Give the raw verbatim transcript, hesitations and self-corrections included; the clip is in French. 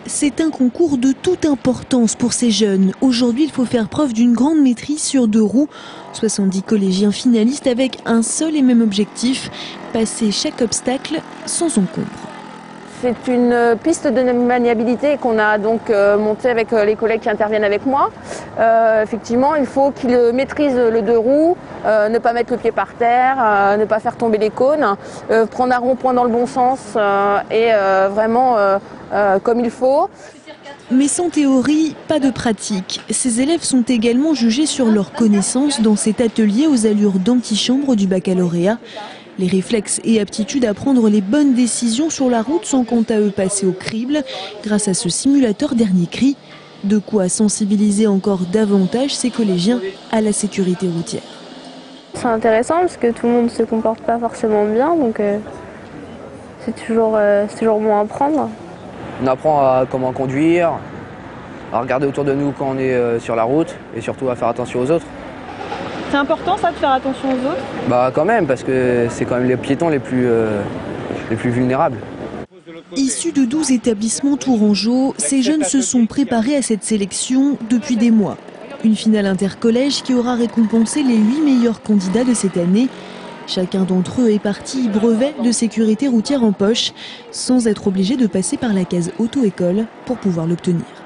C'est un concours de toute importance pour ces jeunes. Aujourd'hui, il faut faire preuve d'une grande maîtrise sur deux roues. soixante-dix collégiens finalistes avec un seul et même objectif, passer chaque obstacle sans encombre. C'est une piste de maniabilité qu'on a donc euh, montée avec euh, les collègues qui interviennent avec moi. Euh, effectivement, il faut qu'ils maîtrisent le deux roues, euh, ne pas mettre le pied par terre, euh, ne pas faire tomber les cônes, euh, prendre un rond-point dans le bon sens euh, et euh, vraiment euh, euh, comme il faut. Mais sans théorie, pas de pratique. Ces élèves sont également jugés sur leurs connaissances dans cet atelier aux allures d'antichambre du baccalauréat. Les réflexes et aptitudes à prendre les bonnes décisions sur la route sont quant à eux passés au crible grâce à ce simulateur dernier cri. De quoi sensibiliser encore davantage ces collégiens à la sécurité routière. C'est intéressant parce que tout le monde ne se comporte pas forcément bien, donc euh, c'est toujours, euh, c'est toujours bon à apprendre. On apprend à comment conduire, à regarder autour de nous quand on est euh, sur la route et surtout à faire attention aux autres. C'est important ça de faire attention aux autres? Bah quand même, parce que c'est quand même les piétons les plus, euh, les plus vulnérables. Issus de douze établissements tourangeaux, ces jeunes se sont préparés à cette sélection depuis des mois. Une finale intercollège qui aura récompensé les huit meilleurs candidats de cette année. Chacun d'entre eux est parti brevet de sécurité routière en poche, sans être obligé de passer par la case auto-école pour pouvoir l'obtenir.